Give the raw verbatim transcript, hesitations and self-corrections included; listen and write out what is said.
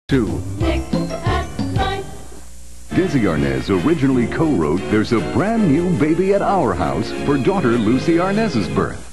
Two. Nick at Nite. Desi Arnaz originally co-wrote "There's a Brand New Baby at Our House" for daughter Lucy Arnaz's birth.